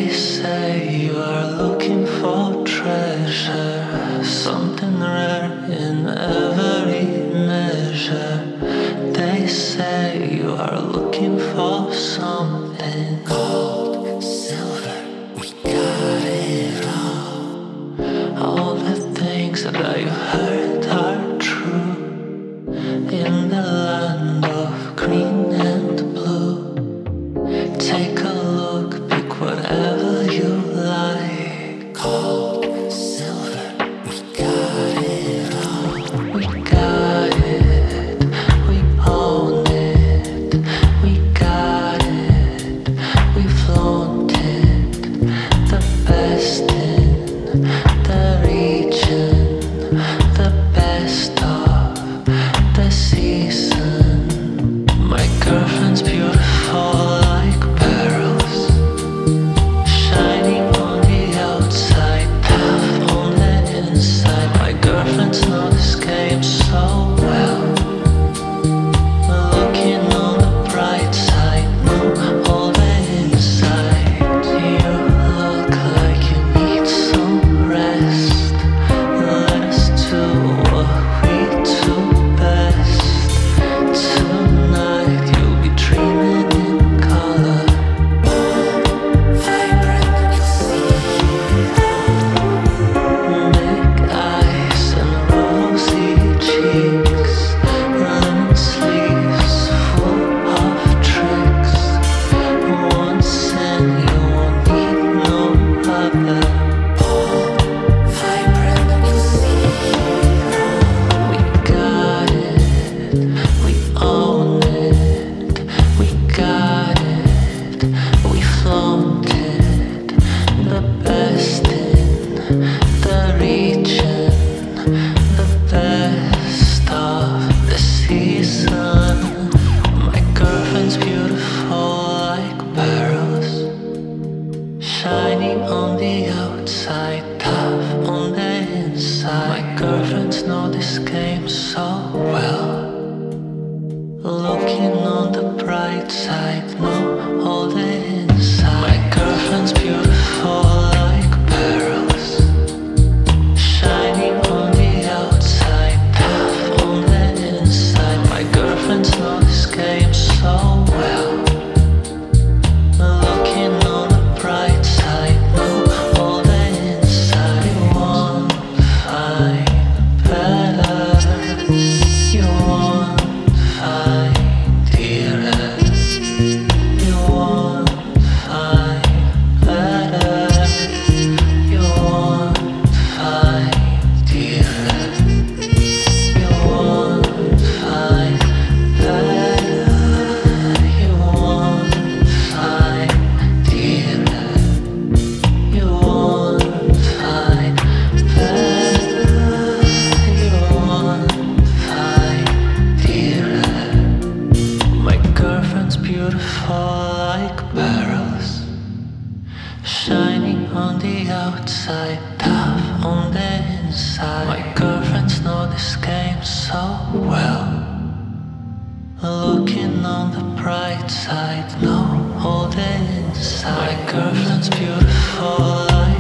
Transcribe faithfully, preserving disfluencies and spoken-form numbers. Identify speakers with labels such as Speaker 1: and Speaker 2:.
Speaker 1: They say you are looking for treasure, something rare in every measure. They say you are looking for something gold, silver, we got it all. All the things that you heard are true. In the land of green and blue, take a look, pick whatever you like. Gold, silver, we got it all. We got it, we own it. We got it, we flaunt it. The best in the region, the best of the season. My girlfriend's beautiful like pearls, shining on the outside, tough on the inside. My girlfriends know this game so well. Looking on the bright side, know all the inside. You look like you need some rest. Let us do what we do best. Tonight you'll be dreaming in color, vibrant, you'll see it all. Big eyes and rosy cheeks, lemon sleeves full of tricks. Once in you won't need no other. Vibrant, you'll see it all. We got it, we own it. We got it, we flaunt it. The best in the region, the best of the season. My girlfriend's beautiful like pearls, shining on the outside, tough on the inside. My girlfriends know this game so well. Looking on the bright side, know all the inside. My girlfriend's beautiful like pearls, shining on the outside, tough on the inside. My girlfriends know this game so well. Looking on the bright side, know all the inside. You won't find better. You won't find dearer. You won't find better. You won't find dearer. You won't find better. You won't find dearer. You won't find better. You won't find dearer. My girlfriend's beautiful like pearls, shining on the outside, tough on the inside. My girlfriends know this game so well. Looking on the bright side, know all the inside. My girlfriend's beautiful like